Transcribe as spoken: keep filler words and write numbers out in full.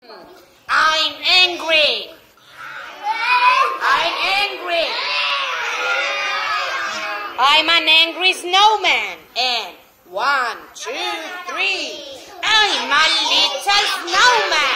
I'm angry. I'm angry. I'm an angry snowman. And one, two, three. I'm a little snowman.